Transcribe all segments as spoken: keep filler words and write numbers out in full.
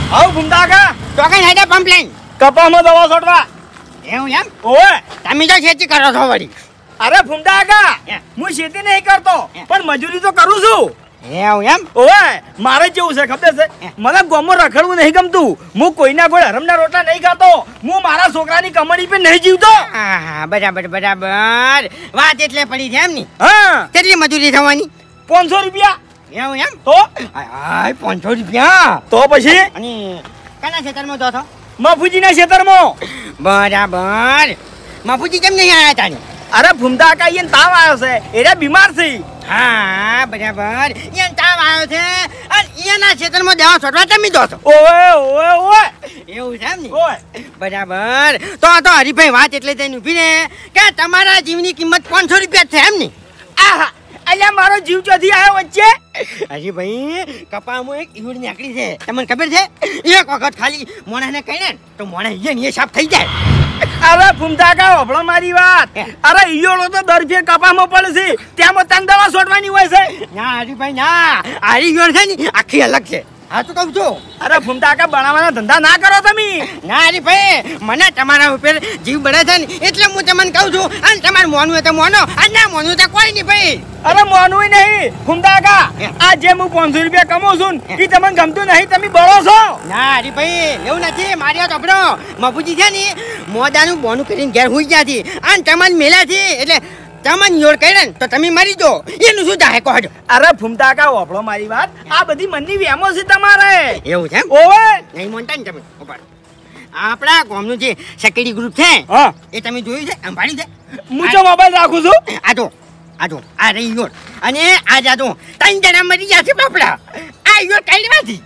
આવ ભૂમતા કા તો કઈ હેડે પંપ લઈને કપામાં દવા છોડવા એવું એમ ઓય તમે તો ખેતી કરો છો વળી અરે ભૂમતા કા હું ખેતી નહીં કરતો પણ મજૂરી તો કરું છું એવું એમ ઓય મારે કેવું છે ખબર છે મને ગામમાં રખડવું નહીં ગમતું હું કોઈના કોઈ હરમના રોટલા નહીં ખાતો હું મારા છોકરાની કમાણી પર નહીં જીવતો હા હા બરાબર બરાબર વાત એટલે પડી છે એમ ની હા કેટલી મજૂરી થવાની પાંચસો રૂપિયા એવું એમ તો હાય પાંચસો રૂપિયા તો પછી અને કના ખેતરમાં જો છો મફુજીના ખેતરમાં બરાબર મફુજી કેમ નહીં આવ્યા તાની અરે ભૂમતા કા એને તાવ આવ્યો છે એરા બીમાર છે હા બરાબર એને તાવ આવ્યો છે અને એના ખેતરમાં દવા છોડવા તમે દો છો ઓય ઓય ઓય એવું છે એમ ને ઓય બરાબર તો તો હરીભાઈ વાત એટલે થઈને ઊભી ને કે તમારા જીવની કિંમત પાંચસો રૂપિયા છે એમ ને આહા અલ્યા મારો જીવ ચોથી આવ્યો વચ્ચે હરીભાઈ કપામાં એક ઈવડ નીકળી છે તમને ખબર છે એક વખત ખાલી મોણાને કહી ને તો મોણા એ સાફ થઈ જાય અરે ભૂમતા કા હોભળો મારી વાત અરે ઈયોળો તો દર ફેર કપામાં પડે છે ત્યાં તન દવા છોડવાની હોય છે ના હરીભાઈ ના આરી ઈવડ છે ને આખી અલગ છે હા તો કહું છું અરે ભૂમતા કા બનાવવાના ધંધા ના કરો તમે ના હરીભાઈ મને તમારા ઉપર જીવ બળે છે ને એટલે હું તમને કહું છું અને તમારે મોનવું હોય તો મોનો અને ના મોનવું તો કોઈ નહીં ભાઈ અરે મોનવું નહીં ભૂમતા કા આ જે હું પાંચસો રૂપિયા કમાઉં છું એ તમને ગમતું નહીં તમે બળો છો ના હરીભાઈ એવું નથી મારી વાત સાંભળો મફુજી છે ને મોદાનું બોનું કરીને ઘેર હુઈ ગયા હતી અને તમને મેલા છે એટલે તમને યોડ કરે ને તો તમે મરી દો એનું શું થાય કહો અરે ભૂમતા કા હોભળો મારી વાત આ બધી મનની વેમો છે તમારે એવું છે ઓવે નહીં મોનતા ને તમે ઉપર આપણા ગામનું જે સેક્યુરિટી ગ્રુપ છે હા એ તમે જોયું છે સંભાળ્યું છે હું જો મોબાઈલ રાખું છું આ જો આ જો આ રહી યોડ અને આ જા જો ત્રણ જણા મરી ગયા છે બાપડા આ યોડ કાઢવાથી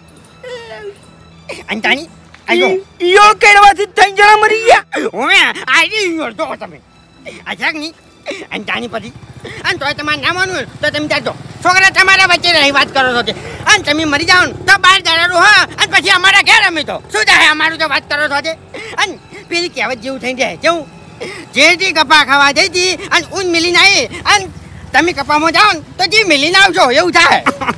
અંતાની આ જો ઈયોળ કાઢવાથી ત્રણ જણા મરી ગયા ઓમે આ રહી યોડ જો તમે આ જાગ ની અંતાની પછી અને તોય તમારે ના માનવું તો તમે જાજો છોકરા તમારા વચ્ચે રહી વાત કરો છો અને તમે મરી જાઓ ને તો બહાર જવાનું હા અને પછી અમારા ઘેર અમે તો શું થાય અમારું તો વાત કરો છો અને પેલી કહેવત જેવું થઈ જાય કેવું જેથી કપા ખાવા જઈ હતી અને ઊન મિલીને આવી અને તમે કપામાં જાઓ ને તો જે મિલીને આવશો એવું થાય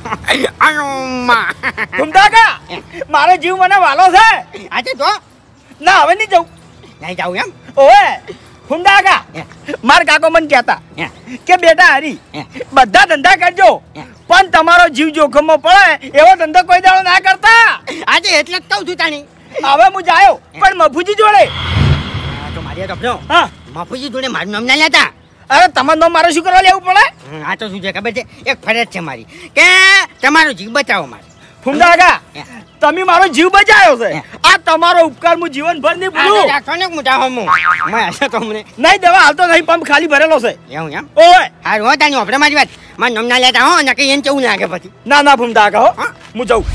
ભૂમતા કા મારો જીવ મને વાલો છે આજે તો ના હવે નહીં જવું નહીં જાઉં એમ ઓએ ભૂમતા કા માર કાકો મને કહેતા કે બેટા હરી બધા ધંધા કરજો પણ તમારો જીવ જોખમમાં પડે એવો ધંધો કોઈ દાડો ના કરતા આજે એટલે જ કહું છું તાણી હવે હું જાયો પણ મફુજી જોડે તો મારી તો હા મફુજી જોડે મારું નામ ના લેતા અરે તમારું નામ મારે શું કરવા લેવું પડે આ તો શું છે ખબર છે એક ફરજ છે મારી કે તમારો જીવ બચાવો મારે ભૂમતા કા તમે મારો જીવ બચાવ્યો છે આ તમારો ઉપકાર હું જીવનભર નહીં ભૂલું રાખો ને મોટા હો હું મેં હશે તો મને નહીં દવા હાલતો નહીં પંપ ખાલી ભરેલો છે એવું એમ ઓય હારું હો તાની આપણે મારી વાત મારું નામ ના લેતા હો ને કઈ એને કેવું લાગે પછી ના ના ભૂમતા કા હો હું જાઉં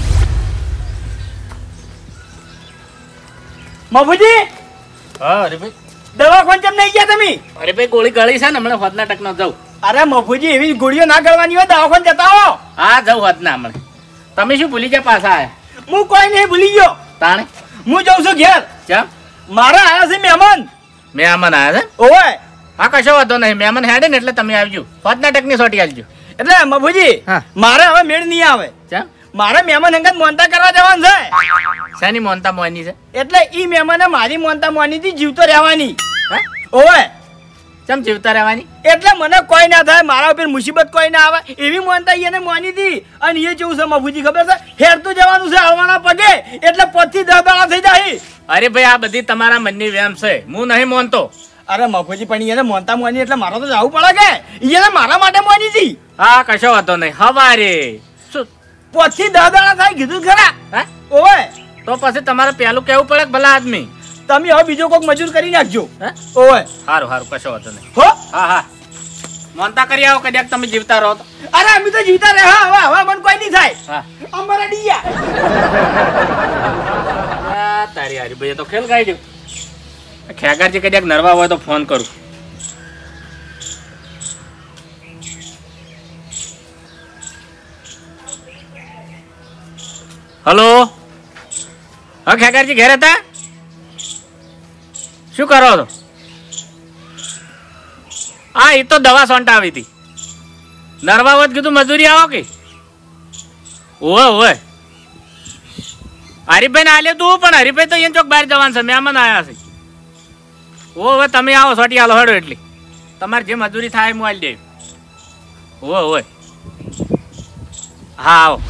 મફુજી હા અરે ભાઈ દવા કોણ કેમ નહીં ગયા તમે અરે ભાઈ ગોળી ગળી છે ને હમણાં હોદના ટકનો જાઉં અરે મફુજી એવી ગોળીઓ ના ગળવાની હોય દવાખાને જતા હો હા જાઉં હોદના હમણાં તમે શું ભૂલી ગયા પાછા આયા હું કોઈ નહીં ભૂલી ગયો તાણે હું જાઉં છું ઘેર ચમ મારા આયા છે મહેમાન મહેમાન આયા છે ઓય હા કશો વાંધો નહીં મહેમાન હેડે ને એટલે તમે આવજો હોદના ટકની સોટી આવજો એટલે મફુજી હા. મારે હવે મેળ નહીં આવે ચમ મારે મહેમાન અંગત મોનતા કરવા જવાનું છે શાની મોનતા મોની છે એટલે ઈ મહેમાને મારી મોનતા મોની થી જીવતો રહેવાની હા ઓય ચમ જીવતા રહેવાની એટલે મને કોઈ ના થાય મારા ઉપર મુસીબત કોઈ ના આવે એવી મોનતા એને મોની હતી અને એ કેવું છે મફુજી ખબર છે હેરતું જવાનું છે હળવાના પગે એટલે પચી દસ દાડા થઈ જાય અરે ભાઈ આ બધી તમારા મનની વેમ છે હું નહીં મોનતો અરે મફુજી પણ એને મોનતા મોની એટલે મારો તો જવું પડે કે એને મારા માટે મોની હતી હા કશો વાંધો નહીં હવારે શું પચી દસ દાડા થાય કીધું ખરા હા ઓય તો પછી તમારે પેલું કેવું પડે કે ભલા આદમી તમે હવે બીજો કોઈક મજૂર કરી નાખજો હે ઓય સારું સારું કશો વાંધો નહીં હો હા હા મોનતા કરી આવો કદાચ તમે જીવતા રહો તો અરે અમે તો જીવતા રહે હા હવે હવે મને કોઈ નહીં થાય હા અમારા ડીયા આ તારી હારી ભાઈ તો ખેલ ગાઈ દઉં ખેગારજી કદાચ નરવા હોય તો ફોન કરું હલો હા ખેગારજી ઘેર હતા શું કરો છો હા એ તો દવા સોંટા આવી હતી નરવા હોય કીધું મજૂરી આવો કે ઓવે ઓવે હરીભાઈ ને આલે તું પણ હરીભાઈ તો અહીંયા ચોક બહાર જવાનું છે મહેમાન આવ્યા છે ઓ હવે તમે આવો સોટી હાલો હડો એટલી તમારે જે મજૂરી થાય હું આલી દે ઓ હોય હા આવો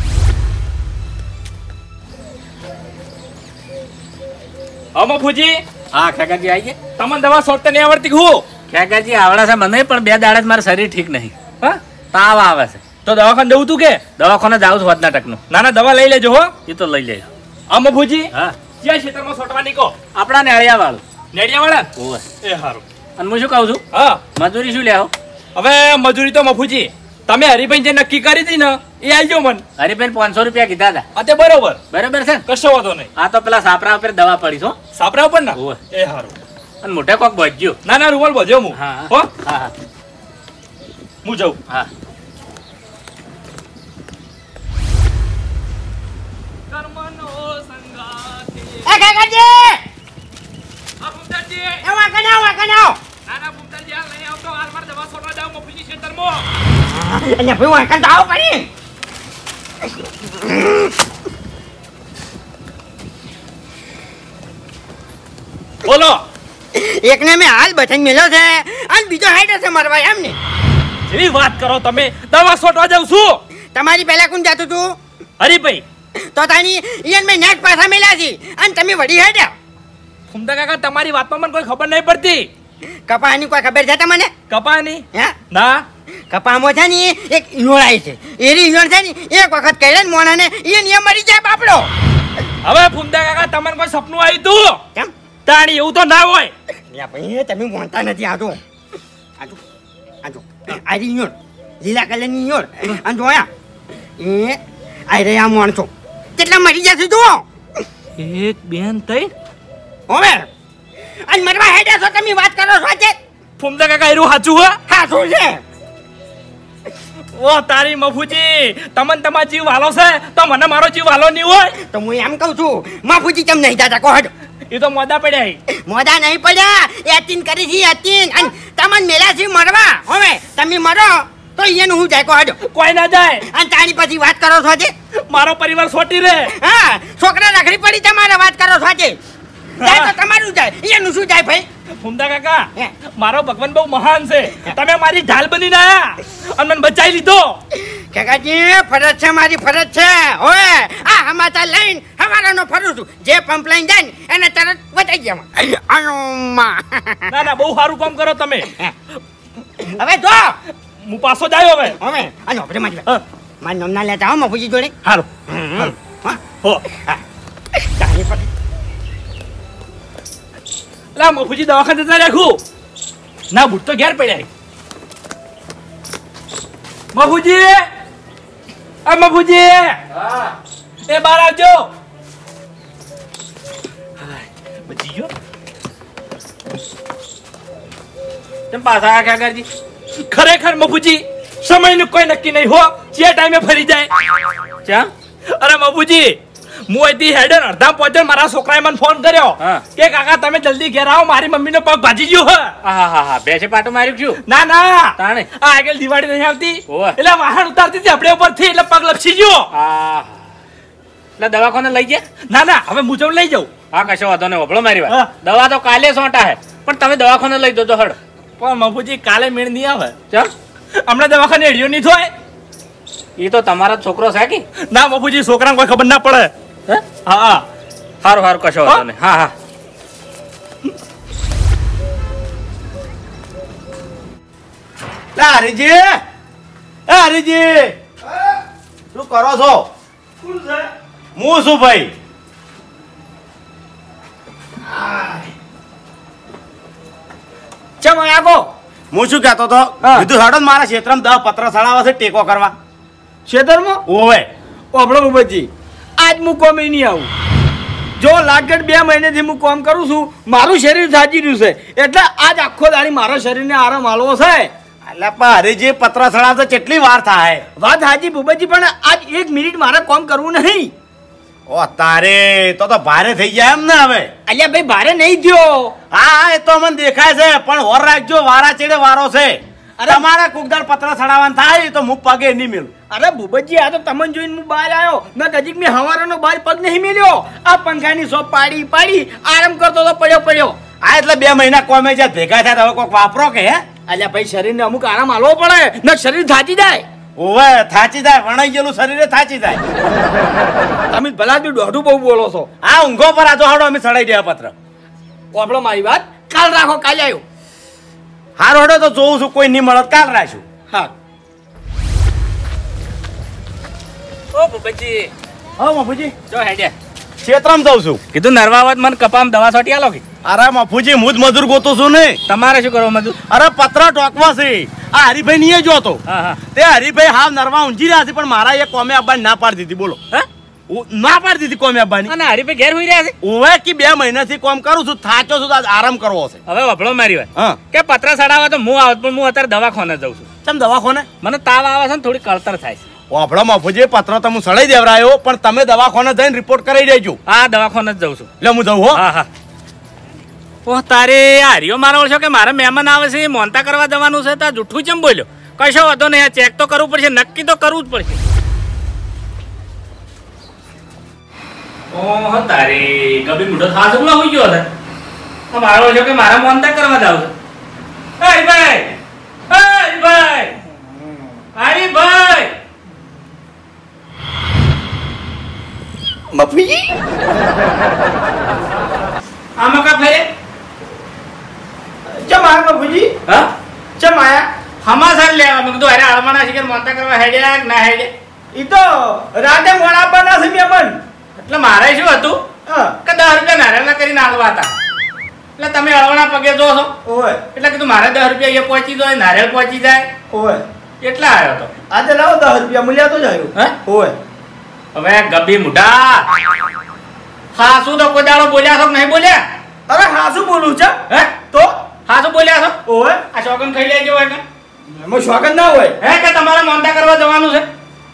અમો ફૂજી હા ખેગાજી આવી ગયા તમને દવા સોટતા નહીં આવડતી હું ખેગાજી આવડે છે મને પણ બે દાડે મારું શરીર ઠીક નહીં હા તાવ આવે છે તો દવાખાને જવું તું કે દવાખાને જાઉં છું કર્ણાટકનું ના ના દવા લઈ લેજો હો એ તો લઈ લેજો અમો ફૂજી હા ક્યાં ક્ષેત્રમાં સોટવા નીકો આપણા ને હળિયા વાળું નેડિયા વાળા ઓવે એ સારું અને હું શું કહું છું હા મજૂરી શું લેવો હવે મજૂરી તો મફુજી તમે હરિભાઈ જે નક્કી કરી હતી ને એ આલજો મન હરીભાઈ પાંચસો રૂપિયા કીધા હતા આ તે બરોબર બરાબર છે ને કશો વાંધો નહીં આ તો પેલા સાપરા ઉપર દવા પડી છો સાપરા ઉપર ના ઓવે એ સારું અને મોઢે કોક બજ્યો ના ના રૂમાલ બધો હું હા હો હા હા હું જાઉં હા એ કાકાજી એ વાંકણ આવો વાંકણ આવો એટલે ભાઈ વાંકણ તો આવો પડી બોલો એકને મેં હાલ બટન મેલ્યો છે અને બીજો હાઈટ હશે મરવા એમ ને એવી વાત કરો તમે દવા સોટવા જાઉં છું તમારી પહેલા કોણ જાતું તું હરિભાઈ તો તાની ઈયન મેં નેટ પાછા મેલ્યા છે અને તમે વડી હેડ્યા ફૂમતા કાકા તમારી વાતમાં મને કોઈ ખબર નહીં પડતી કપાની કોઈ ખબર છે તમને કપાની હે ના કપામાં છે ને એક ઈયોળ આવી છે એરી ઈયોળ છે ને એક વખત કહે ને મોણાને ઈયન ઈયન મરી જાય બાપડો હવે ફૂમતા કાકા તમને કોઈ સપનું આવ્યું તું કેમ તાણી એવું તો ના હોય યા ભાઈ તમે મોનતા નથી આજો આજો આજો આરી ઈયોળ લીલા કલરની ઈયોળ અને જોયા એ આઈ રહ્યા મોણસો કેટલા મરી જશે તું એક બેન થઈ હવે અને મરવા હેડ્યા છો તમે વાત કરો છો છે ફૂમતા કાકા એરું સાચું હો હા શું છે ઓ તારી મફુજી તમને તમારો જીવ વાલો છે તો મને મારો જીવ વાલો નહીં હોય તો હું એમ કહું છું માફુજી કેમ નહીં જાતા કહો હટો એ તો મોદા પડ્યા મોદા નહીં પડ્યા એતીન કરી છે એતીન અને તમને મેલા છે મરવા હવે તમે મરો તો એનું હું જાય કહો હટો કોઈ ના જાય અને તારી પછી વાત કરો છો છે મારો પરિવાર સોટી રે હા છોકરા રખડી પડી તમારે વાત કરો છો છે જાય તો તમારું જાય એનું શું જાય ભાઈ ફૂમતા કાકા હે. મારો ભગવાન બહુ મહાન છે તમે મારી ઢાલ બનીને આયા અને મને બચાવી લીધો કાકાજી ફરજ છે મારી ફરજ છે હવે આ સમાચાર લઈને હવારાનો ફરું છું જે પંપ લઈને જાય ને એને તરત બતાવી ગયા અનુમા ના ના બહુ સારું કામ કરો તમે હવે જો હું પાછો જાયો હવે હવે અને આપણે મારી હા. મારું નામ ના લેતા હો મફુજી જોડે હાલો હમ. હા હો હા ચાલી પડી લા મફુજી દવાખાને જતા રાખું ના બુટ તો ઘેર પડ્યા મફુજી આ મફુજી એ બહાર આવજો બચી ગયો તેમ પાછા આ ખેગાજી ખરેખર મફુજી સમયનું કોઈ નક્કી નહીં હો જે ટાઈમે ફરી જાય ચા અરે મફુજી હું અહીંથી હેડર અડધા પહોંચે મારા છોકરાએ મને ફોન કર્યો હા. કે કાકા તમે જલ્દી ઘેર આવો મારી મમ્મીનો પગ ભાજી ગયો હે હા હા હા બેસે પાટો માર્યું છું ના ના તાણે આ આગળ દિવાળી નહીં આવતી ઓવે. એટલે વાહન ઉતારતી હતી આપણે ઉપરથી એટલે પગ લપસી ગયો હા એટલે દવાખાને લઈ ગયા ના ના હવે હું જઉં લઈ જાઉં હા કશો વાંધો નહીં વભળો મારી હા. વાત દવા તો કાલે સોંટા હે પણ તમે દવાખાને લઈ દો તો હડ પણ મફુજી કાલે મેળ નહીં આવે ચા હમણાં દવાખાને એડિયો નહીં થાય એ તો તમારો છોકરો છે કે ના મફુજી છોકરાને કોઈ ખબર ના પડે હે હા હા સારું સારું કશો વાંધો નહીં હા હા લા હરીજી એ હરીજી શું કરો છો હું શું ભાઈ ચમ આગો હું શું કહેતો તો હા. કીધું હેડો ને મારા ક્ષેત્રમાં દસ પત્ર સડાવે છે ટેકો કરવા ખેતરમાં ઓવે ઓબળો મફુજી આજ હું કોમ નહીં આવું જો લાગડ બે મહિનેથી હું કામ કરું છું મારું શરીર જાજી રહ્યું છે એટલે આજ આખો દાડી મારા શરીરને આરામ આલવો છે એટલે પણ હરીજી પત્ર સડાવતો કેટલી વાર થાય વાત હાજી ભૂપતજી પણ આજ એક મિનિટ મારે કામ કરવું નહીં ઓ તારે તો તો ભારે થઈ જાય એમ ને હવે અલ્યા ભાઈ ભારે નહીં થયો હા હા એ તો મને દેખાય છે પણ હોર રાખજો વારા ચેડે વારો છે તમારા કોકદાર પત્ર સડાવવાનું થાય તો હું પગે નહીં મેલું. અરે ભૂપતજી આ તો તમને જોઈને હું બહાર આવ્યો મેં કજીક મેં હવારનો બહાર પગ નહીં મેલ્યો આ પંખાની શોપ પાડી પાડી આરામ કરતો તો પડ્યો પડ્યો. આ એટલે બે મહિના કોમે જ્યાં ભેગા થયા હવે કોઈક વાપરો કે હે અલ્યા ભાઈ શરીરને અમુક આરામ આલવો પડે ને શરીર થાકી જાય. ઓવે થાચી જાય વણાઈ ગયેલું શરીરે થાચી જાય. તમે ભલા બી દોઢું બહુ બોલો છો. આ ઊંઘો પર આ તો હડો અમે સડાઈ દેવા પત્ર. આપણો મારી વાત કાલ રાખો કાલે આવ્યો. હારો હડો તો જોઉં છું કોઈ નહીં મળે કાલ રાખશું. હા ઓ ભૂપતજી હા મફુજી જો હેડ્યા ક્ષેત્રમાં જાઉં છું. કીધું નરવાવત મને કપામ દવા છોટી આલો કે અરે મફુજી હું જ મજૂર ગોતું છું ને. તમારે શું કરવા મજૂર? અરે પત્ર ટોકવા છે. આ હરીભાઈ નહીં જોતો હા હા તે હરીભાઈ હાવ નરવા ઊંઘી રહ્યા છે પણ મારા એ કોમે આવવાની ના પાડી દીધી. બોલો હે ઉ- ના પાડી દીધી કોમે આવવાની. અને હરીભાઈ ઘેર હોઈ રહ્યા છે. ઓવે કે બે મહિનાથી કોમ કરું છું થાચો છું તો આજ આરામ કરવો છે. હવે વભળો મારી વાત હા કે પત્ર સડાવવા તો હું આવત પણ હું અત્યારે દવાખાને જાઉં છું. ચમ દવાખાને મને તાવ આવે છે ને થોડી કળતર થાય છે. ઓભળો મફુજી પત્ર તો હું સડાઈ દેવરાયો પણ તમે દવાખાને જઈને રિપોર્ટ કરાવી દેજો. હા દવાખાને જ જાઉં છું. એટલે હું જઉં હો. હા હા ઓહ તારે હારીઓ મારો છો કે મારે મહેમાન આવે છે એ મોનતા કરવા જવાનું છે તો આ જૂઠું ચમ બોલ્યો. કશો વાંધો નહીં આ ચેક તો કરવું પડશે નક્કી તો કરવું જ પડશે. ઓહ તારે કભી મોટો ખાસ ઉમલા હોઈ ગયો છે. આ મારો છો કે મારા મોનતા કરવા જાવ છે. હરીભાઈ હરીભાઈ હરીભાઈ મફુજી આમાં કા ફેરે ચમ આયા મફુજી હા ચમ આયા હમાસર લેવા મેં કીધું અરે આળમાના શિખર મોનતા કરવા હેડ્યા કે ના હેડ્યા. ઈ તો રાતે મોડા આપવાના છે મેમન. એટલે મારે શું હતું હા કે દસ રૂપિયા નારિયેળના કરીને આલવા હતા. એટલે તમે અળવાના પગે જો છો ઓય એટલે કીધું મારે દસ રૂપિયા એ પહોંચી જાય નારિયેળ પહોંચી જાય ઓય એટલે આવ્યો હતો. આજે લાવો દસ રૂપિયા મૂલ્યા તો જ આવ્યું. હે ઓય હવે ગબ્બી મુઢા હા શું તો કોઈ દાડો બોલ્યા છો કે નહીં બોલ્યા? અરે હા શું બોલું છે હે તો હા શું બોલ્યા છો? ઓય આ શોગન ખાઈ લેજો હોય કે એમાં શોખન ના હોય. હે કે તમારે મોનતા કરવા જવાનું છે?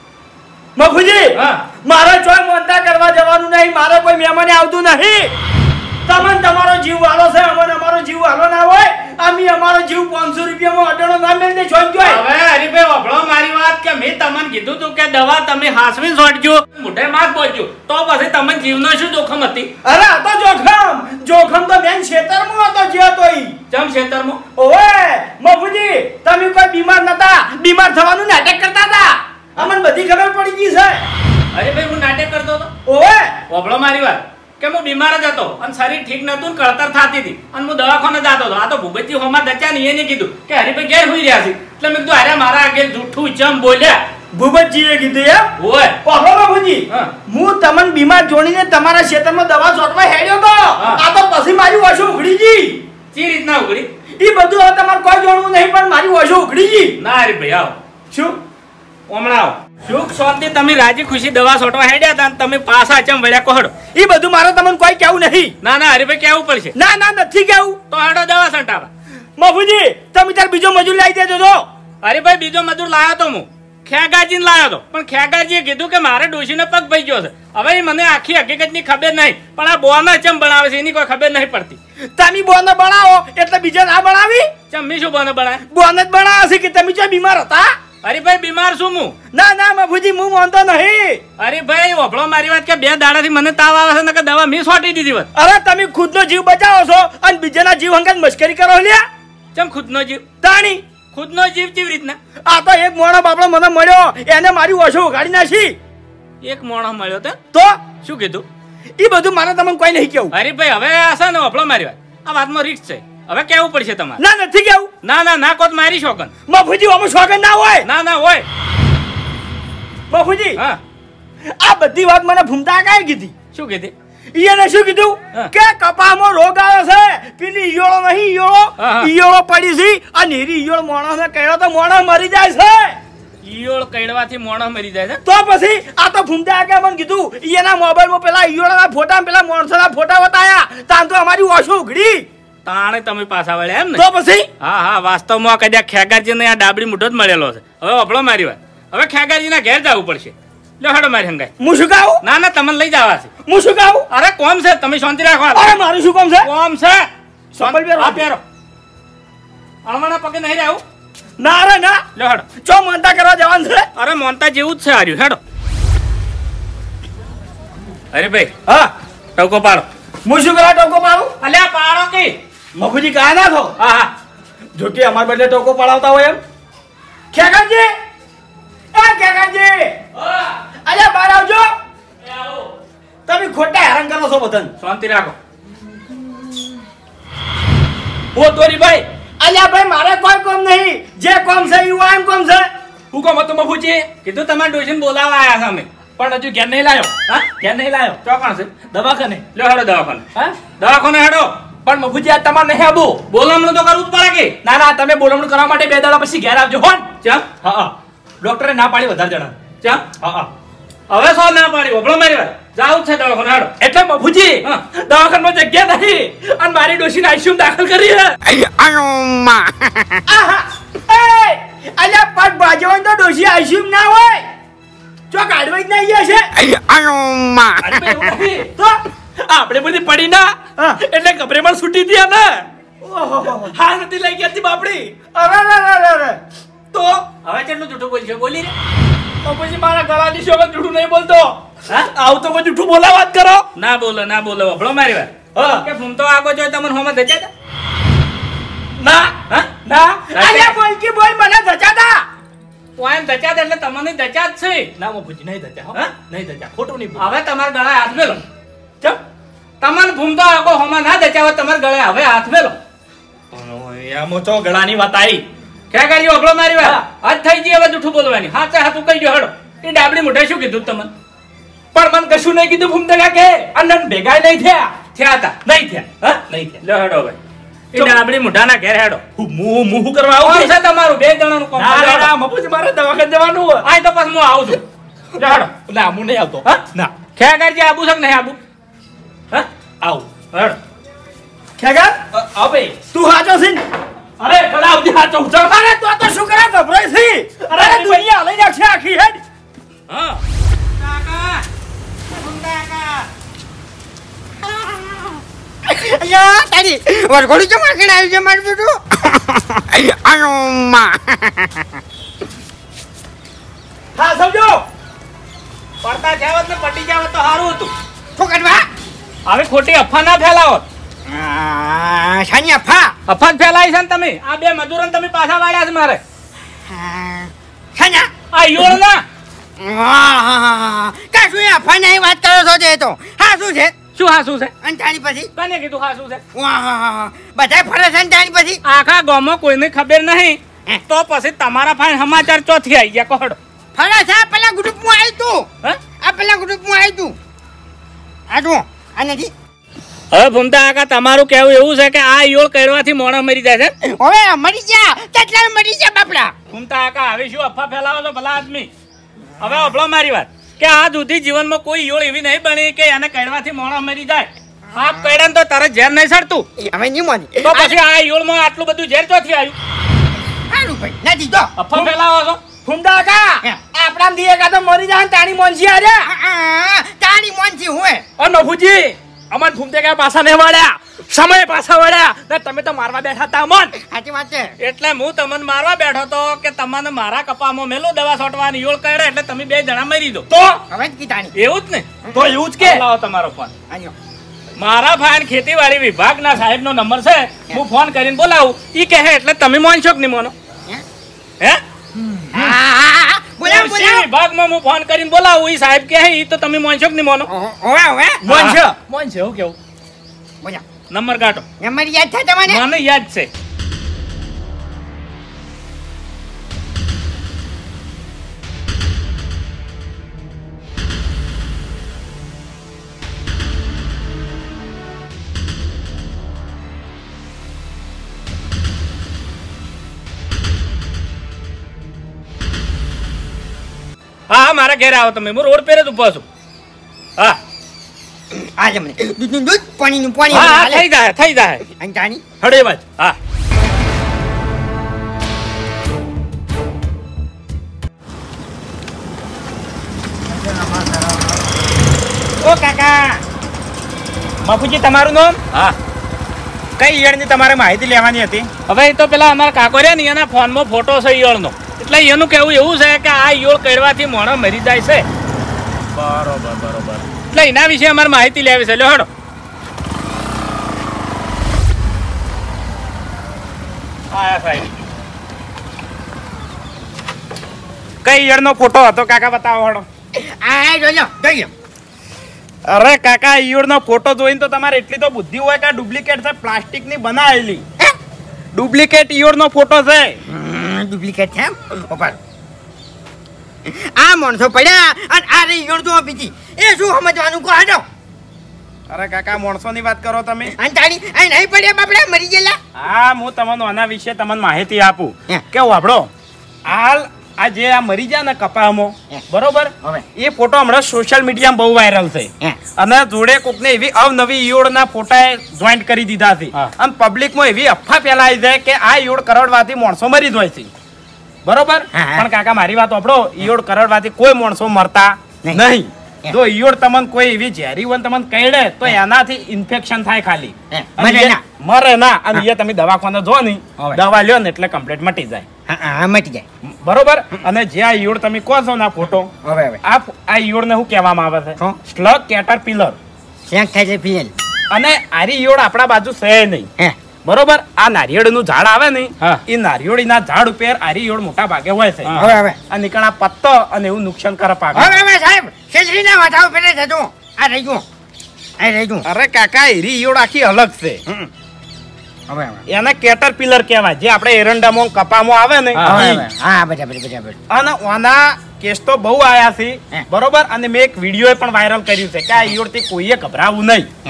મફુજી હા મારે ચોય મોનતા કરવા જવાનું નહીં. મારે કોઈ મહેમાને આવતું નહીં. તમને તમારો જીવ વાલો છે અમને અમારો જીવ વાલો ના હોય. અમે અમારો જીવ પાંચસો રૂપિયામાં અડણો ના મેળને છોડ જોય. હવે હરીભાઈ વભળો મારી વાત કે મેં તમને કીધું તું કે દવા તમે હાસવી છોડજો મોઢે માથ પહોંચજો તો પછી તમને જીવનો શું જોખમ હતી? અરે આ તો જોખમ જોખમ તો બેન ખેતરમાં હતો જે હતો ઈ. ચમ ખેતરમાં ઓવે મફુજી તમે કોઈ બીમાર નતા બીમાર થવાનું નાટક કરતા હતા. અમને બધી ખબર પડી ગઈ છે. અરે ભાઈ હું નાટક કરતો હતો. ઓવે વભળો મારી વાત કે હું બીમાર જ હતો અને શરીર ઠીક નતું ને કળતર થતી હતી અને હું દવાખાને જતો હતો. આ તો ભૂપતજી હોમાં દચા ને એને કીધું કે હરીભાઈ ઘેર હોઈ રહ્યા છે એટલે મેં કીધું અરે મારા આગળ જૂઠું ચમ બોલ્યા. ભૂપતજીએ કીધું એમ ઓય પાહો બાબુજી હા. હું તમને બીમાર જોડીને તમારા ખેતરમાં દવા છોટવા હેડ્યો તો હા. આ તો પછી મારી ઓછો ઉઘડી ગઈ. ચી રીતના ઉગડી? ઈ બધું હવે તમારે કોઈ જોડવું નહીં પણ મારી ઓછો ઉઘડી ગઈ. ના હરીભાઈ આવો શું હમણાં આવો. સુખ શાંતિ તમે રાજી ખુશી દવા છોટવા હેડ્યા હતા અને તમે પાછા ચમ વળ્યા કોહડો. ઈ બધું મારે તમને કોઈ કહેવું નહીં. ના ના હરીભાઈ કેવું પડશે. ના ના નથી કહેવું. તો હેડો દવા છંટાવા. મફુજી તમે તાર બીજો મજૂર લાવી દેજો તો. હરીભાઈ બીજો મજૂર લાવ્યો તો હું ખેગાજીને લાવ્યો તો પણ ખેગાજીએ કીધું કે મારે ડોશીને પગ ભાઈ ગયો છે. હવે ઈ મને આખી હકીકતની ખબર નહીં પણ આ બોના ચમ બનાવે છે એની કોઈ ખબર નહીં પડતી. તમે બોને બનાવો એટલે બીજા ના બનાવી. ચમ મી શું બોને બનાવે? બોને જ બનાવે છે કે તમે જો બીમાર હતા. હરીભાઈ બીમાર છું હું. ના ના મફુજી હું માનતો નહીં. હરીભાઈ વભળો મારી વાત કે બે દાડાથી મને તાવ આવે છે ને કે દવા મી છોટી દીધી હોત. અરે તમે ખુદનો જીવ બચાવો છો અને બીજાના જીવ અંગત મસ્કરી કરો લ્યા. ચમ ખુદનો જીવ? તાણી ખુદનો જીવ કેવી રીતના? આ તો એક મોણો બાપડો મને મળ્યો એને મારી ઓછો ઉગાડી નાખી. એક મોણો મળ્યો તો તો શું કીધું? ઈ બધું મારે તમને કોઈ નહીં કેવું. હરીભાઈ હવે આ છે ને વભળો મારી વાત આ વાતમાં રિસ્ક છે. હવે કેવું પડશે તમારે. ના નથી કેવું. ના ના ના કોત મારી શોકન. મફુજી આમાં શોખન ના હોય. ના ના હોય. મફુજી હા આ બધી વાત મને ભૂમતા કાંઈ કીધી. શું કીધી? ઈને શું કીધું હા. કે કપામાં રોગ આવે છે. પેલી ઈયળો નહીં ઈયળો હા, હા. ઈયળો પડી છે આ નીરી ઈયળ માણસને કહ્યો તો માણસ મરી જાય છે. ઈયોળ કઈડવાથી મોણો મરી જાય છે. તો પછી આ તો ભૂમતા કે મને કીધું ઈયાના મોબાઈલમાં પેલા ઈયળોના ફોટા પેલા માણસોના ફોટા બતાયા તાન તો અમારી ઓછો ઉઘડી. તાણે તમે પાછા વળ્યા એમ ને? તો પછી હા હા વાસ્તવમાં આ કદાચ ખેગારજીને આ ડાબડી મુઠ્ઠો જ મળેલો છે. હવે વભળો મારી વાત હવે ખેગારજીના ઘેર જવું પડશે. લો હેડો મારી હંગાઈ. હું શું કહું. ના ના તમને લઈ જવા છે. હું શું કહું. અરે કોમ છે તમે શાંતિ રાખો. અરે મારું શું કામ છે. કોમ છે. સંભળ પહેરો. હા પહેરો. અણવાના પગે નહીં રહેવું. ના રે ના લ્યો હેડો. ચો મોનતા કરવા જવાનું છે અરે મોનતા જેવું જ છે આર્યું હેડો. અરે ભાઈ હા ટોકો પાડો. હું શું કરા ટોકો પાડું અલ્યા પાડો કે. મફુજી કહા નાખો હા હા જો કે અમાર બદલે ટોકો પડાવતા હોય એમ ખેગાજી એ ખેગાજી અલ્યા બહાર આવજો તમે ખોટા હેરાન કરો છો બધાને શાંતિ રાખો. ઓ તોરી ભાઈ અલ્યા ભાઈ મારે કોઈ કામ નહીં જે કામ છે એવું એમ કામ છે હું કોમ હતો મફુજી? કીધું તમારે ડોશીને બોલાવવા આયા છે અમે. પણ હજુ ઘેર નહીં લાયો હા ઘેર નહીં લાયો ચોકણ છે. દવાખાને લ્યો હેડો દવાખાને. હા દવાખાને હેડો. પણ મફુજી આ તમારે નહીં આવું બોલામણું તો કરવું જ પડે કે. ના ના તમે બોલમણું કરવા માટે બે દાડા પછી ઘેર આવજો હોન ચમ હા હા ડોક્ટરે ના પાડી વધારે જણા ચમ હા હા હવે સો ના પાડી વગડો મારી વાત. જાવું જ છે દવાખાને હેડો. એટલે મફુજી હા. દવાખાનામાં જગ્યા નહીં અને મારી ડોશીને આઈસીયુ દાખલ કરી છે અયોમા આહા એ અલ્યા પગ બાજવાનું તો ડોશી આઈસીયુ ના હોય ચો કાઢવા જ નહીં છે અયોમા અરે ભાઈ એવું નથી. તો આપણે બધી પડી ના હા. એટલે ગભરેમાં છૂટી ગયા ને ઓહો હા નથી લઈ ગયા હતી બાપડી અરે અરે અરે અરે તો હવે કેટલું જૂઠું બોલશો બોલી રે. તો પછી મારા ગળાની શોભા જૂઠું નહીં બોલતો હા? આવું તો કોઈ જૂઠું બોલા વાત કરો ના બોલો ના બોલો વગડો મારી વાત. હા કે ફૂમતો આગો જોઈ તમને હોમાં ધજા તા? ના હા ના સાચે? અલ્યા બોલ કે બોલ મને ધચાતા ઓય એમ ધજા એટલે તમને ધજા જ છે. ના મફુજી નહીં ધચા હો હા? નહીં ધચા ખોટું નહીં બોલ હવે તમારા ગળે હાથ મેલો. ચમ તમને ફૂમતો આગો હોમાં ના ધજાવે તમારા ગળે હવે હાથ મેલો. યા મોચો ગળાની વાત આવી ક્યાં કરી વગડો મારી વાત. આજ થઈ ગઈ હવે જૂઠું બોલવાની. હાચે હાથું કહી ગયો હેડો. એ ડાબડી મોઢે શું કીધું તમને? પણ મને કશું નહીં કીધું ફૂમતા કે અનન ભેગા નહીં થયા થયા હતા. નહીં થયા હા નહીં થયા લ્યો હેડો ભાઈ. એ ડાબડી મોઢાના ઘેર હેડો. હું મું મું કરવા કોણ આવું છે તમારું બે જણાનું કોમ? ના ના ના મફુજી મારે દવાખાને જવાનું હોય આય તો પછી હું આવું છું. લ્યો હેડો. ના હું નહીં આવતો હા? ના ક્યાં કરજે આબુ છે કે નહીં આબુ? હા આવું હેડો. ખેગા આવ ભાઈ તું હાચો છે ને અરે કલા આવતી હાચો હું અરે તો તો શું કરે ગભરાય છે અરે દુનિયા લઈ નાખશે આખી હેડ હા કાકા કાકા અલ્યા તારી વરઘોડી ચમ આગળ આવી છે મારું બેટું અયોમા હા સમજો પડતા જાવત ને પટી જાવત તો સારું હતું. શું કરવા હવે ખોટી અફવા ના ફેલાવો. આ, શાની અફા અફવા જ ફેલાવી છે ને તમે. આ બે મજૂરોને તમે પાછા વાળ્યા છે મારે. આ, શાના આ યોળ ના વાહ કશું એ અફા નહીં વાત કરો છો તે તો હા શું છે શું હા શું છે? અને તારી પછી કને કીધું હા શું છે? વાહ બધા ફરે છે ને તારી પછી આખા ગામમાં કોઈને ખબર નહીં તો પછી તમારા ફાઈન સમાચાર ચોથી આવી ગયા કોહડો. ફરે છે આ પેલા ગ્રુપમાં આવ્યું તું હે? આ પેલા ગ્રુપમાં આવ્યું તું આ જુઓ આ નથી હવે ભૂમતા કાકા તમારું કહેવું એવું છે કે આ યોળ કડવાથી મોણા મરી જાય છે. હવે મરી ગયા કેટલા મરી ગયા બાપડા ભૂમતા કાકા હવે શું અફવા ફેલાવો છો ભલા આદમી? હવે અભળો મારી વાત કે આ સુધી જીવનમાં કોઈ યોળ એવી નહીં બની કે એને કડવાથી મોણા મરી જાય. આ કડન તો તારે ઝેર નહીં સડતું હવે નહીં મોની તો પછી આ યોળમાં આટલું બધું ઝેર ચોથી આવ્યું? સારું ભાઈ નથી તો અફવા ફેલાવો છો. ફૂમતા કા આપણા દી એકા તો મરી જાય તાણી મોનસી આરે તારી મોનથી હું ઓ નફુજી અમન ફૂમતે કા પાછા નહીં વળ્યા સમય પાછા વળ્યા ને તમે તો મારવા બેઠા તા મન સાચી વાત છે એટલે હું તમને મારવા બેઠો તો કે તમને મારા કપામાં મેલો દવા છોટવાની યોળ કરે એટલે તમે બે જણા મરી દો. તો હવે જ કીધાની એવું જ ને? તો એવું જ કે લાવો તમારો ફોન. આજો મારા ફાઈન ખેતીવાડી વિભાગના સાહેબનો નંબર છે. હું ફોન કરીને બોલાવું ઈ કહે એટલે તમે મોનશો કે નહીં મોનો? હે હા બોલાવ કૃષિ બોલાવ વિભાગમાં હું ફોન કરીને બોલાવું ઈ સાહેબ કહે ઈ તો તમે મોનશો કે નહીં મોનો? ઓવે ઓવે મોન છે મોન છે હું કેવું બોલાવ નંબર કાઢો. નંબર યાદ છે તમને મને યાદ છે. હા હા મારા ઘરે આવો તમે. હું રોડ પર જ ઉભો છું. હા આ જમને દૂધનું દૂધ પાણીનું પાણી હા હા, થઈ જાય થઈ જાય. અને તાણી હડે વાત હા ઓ કાકા મફુજી તમારું નામ હા કઈ ઈયળની તમારે માહિતી લેવાની હતી? હવે એ તો પેલા અમારા કાકો રહ્યા ને એના ફોનમાં ફોટો છે ઈયળનો, એટલે એનું કેવું એવું છે કે આ ઈયળ કરડવાથી મોણો મરી જાય છે. બરોબર બરોબર. એટલે એના વિશે અમારે માહિતી લેવી છે. લ્યો હેડો. આયા સાહેબ. કઈ ઈયળનો ફોટો હતો કાકા બતાવો હડો. આ જોઈ લો જોઈ લો. અરે કાકા ઈયળનો ફોટો જોઈને તો તમારે એટલી તો બુદ્ધિ હોય કે ડુપ્લિકેટ છે, પ્લાસ્ટિકની બનાવેલી ડુપ્લિકેટ ઈયળનો ફોટો છે. ડુપ્લિકેટ છે ઉપર આ માણસો પડ્યા અને આ રહી ઈયળ તો બીજી એ શું સમજવાનું કહો હાડો. અરે કાકા માણસોની વાત કરો તમે. અને તાણી આ નહીં પડ્યા બાપડા મરી ગયેલા. હા હું તમને આના વિશે તમને માહિતી આપું હે. કે વાપડો હાલ આ જે આ મરી જાય ને કપામાં હે. બરોબર હવે. એ ફોટો હમણાં સોશિયલ મીડિયામાં બહુ વાયરલ છે હે. અને જોડે કોકને એવી અવનવી ઈયોળના ફોટા જોઈન્ટ કરી દીધા છે હા. અને પબ્લિકમાં એવી અફવા ફેલાઈ છે કે આ ઈયોળ કરડવાથી માણસો મરી જાય છે બરોબર. હા, હા. પણ કાકા મારી વાત સાંભળો, ઈયોળ કરડવાથી કોઈ માણસો મરતા નહીં. નહીં. હે. જો ઈયોળ તમને કોઈ એવી ઝેરી હોય તમને કહેડે તો એનાથી ઇન્ફેક્શન થાય ખાલી. હે. અને મરે એ- ના. મરે ના. અને એ તમે દવાખાને જો નહીં હવે. દવા લ્યો ને એટલે કમ્પ્લીટ મટી જાય હા હા મટી જાય. બરોબર. અને જે આ ઈયોળ તમે કહો છો ને આ ફોટો, હવે હવે આ આ ઈયોળને શું કહેવામાં આવે છે? શું? સ્લગ કેટરપિલર. શેક થાય છે ફિયલ. અને આરી ઈયોળ આપણા બાજુ છે નહીં હે બરોબર. આ નારિયેળનું ઝાડ આવે ને હા. એ નારિયેળીના ઝાડ ઉપર આરી ઈયોળ મોટા ભાગે હોય છે. હા. હવે હવે આ નીકળા પત્તો અને એવું નુકસાન કરે પાક. હવે હવે સાહેબ શેજરીના વાતાવ પેલે જજો. આ રહી ગયું આ રહી ગયું. અરે કાકા એરી ઈયોળ આખી અલગ છે. હમ. હવે હવે એને કેટરપિલર કહેવાય, જે આપણે એરંડામાં કપામાં આવે ને હા. હવે ઈ. હવે હા બરાબર બરાબર. અને આના કેસ તો બહુ આયા છે હે. બરોબર. અને મેં એક વિડીયો પણ વાયરલ કર્યું છે કે આ ઈયોળથી કોઈએ ગભરાવું નહીં. હે.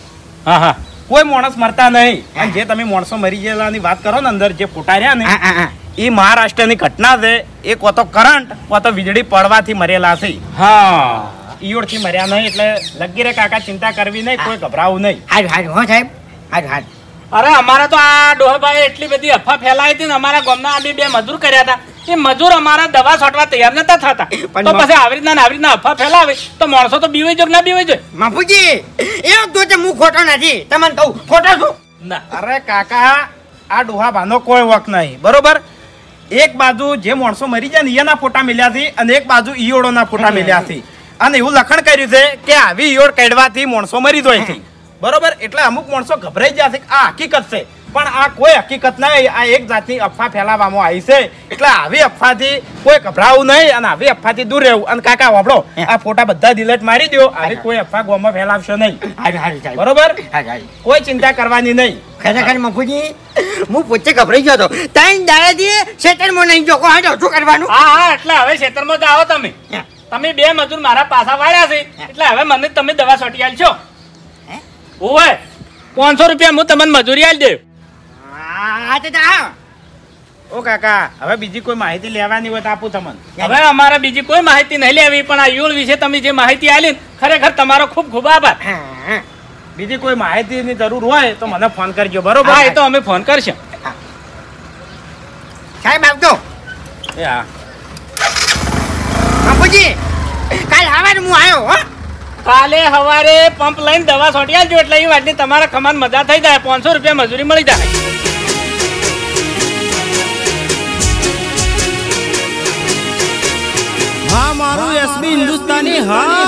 હા હા. કોઈ માણસ મરતા નહીં. અને જે તમે માણસો મરી ગયેલાની વાત કરો ને અંદર જે ફોટા રહ્યા ને હા હા હા એ મહારાષ્ટ્રની ઘટના છે. એ કો તો કરંટ કો તો વીજળી પડવાથી મરેલા છે. હા. ઈયોળથી મર્યા નહીં. એટલે લગી રે કાકા ચિંતા કરવી નહીં, કોઈ ગભરાવું નહીં. હારું હારું હો સાહેબ હારું હારું. અરે અમારા તો આ ડોહભાઈ એટલી બધી અફવા ફેલાઈ હતી ને અમારા ગામના આ બી બે મજૂર કર્યા હતા. એ મજૂર અમારા દવા છોટવા તૈયાર નતા થતા. પણ તો મા- પછી આવી રીતના ને આવી રીતના અફવા ફેલાવે તો માણસો તો બીવાઈ જો કે ના બીવાઈ જોઈએ. બાપુજી એ તો તે હું ખોટો નથી તમને કહું ખોટો છું. ના. અરે કાકા આ ડોહાબાનો કોઈ વક નહીં બરોબર. એક બાજુ જે માણસો મરી જાય ને એના ફોટા મળ્યા છે અને એક બાજુ ઈયોળોના ફોટા મળ્યા છે. અને એવું લખણ કર્યું છે કે આવી ઈયોળ કાઢવાથી માણસો મરી જાય છે બરોબર. એટલે અમુક માણસો ગભરાઈ ગયા છે કે આ હકીકત છે, પણ આ કોઈ હકીકત નહીં. આ એક જાતની અફવા ફેલાવવામાં આવી છે. એટલે આવી અફવાથી કોઈ ગભરાવું નહીં અને આવી અફવાથી દૂર રહેવું. અને કાકા વાપડો આ ફોટા બધા ડિલીટ મારી દો. આવી કોઈ અફવા ગામમાં ફેલાવશો નહીં હારું હારું સાહેબ બરોબર. હારું હારું. કોઈ ચિંતા કરવાની નહીં. ખરેખર બાપુજી હું પોતે ગભરાઈ ગયો હતો. ત્રણ દાડાથી ખેતરમાં નહીં જોકો હાજો શું કરવાનું. હા હા. એટલે હવે ખેતરમાં જ આવો તમે. તમે બે મજૂર મારા પાછા વાળ્યા છે એટલે હવે મને તમે દવા છોટી આલશો. હે? ઓય પાંચસો રૂપિયા હું તમને મજૂરી આલી દઉં. હા તો જા. ઓ કાકા હવે બીજી કોઈ માહિતી લેવાની હોય તો આપું તમને. હવે અમારે બીજી કોઈ માહિતી નહીં લેવી, પણ આ ઈયોળ વિશે તમે જે માહિતી આલી ને, ખરેખર તમારો ખૂબ ખૂબ આભાર. હા હા બીજી કોઈ માહિતીની જરૂર હોય તો મને ફોન કરજો બરોબર. હા, એ તો અમે ફોન કરશું. સાહેબ આવજો. એ હા. બાપુજી કાલ સવારે હું આવ્યો હો. કાલે સવારે પંપ લઈને દવા છોટી આલજો એટલે એ વાતની તમારા કમાન મજા થઈ જાય. પાંચસો રૂપિયા મજૂરી મળી જાય. હા મારું એસબી હિન્દુસ્તાની હા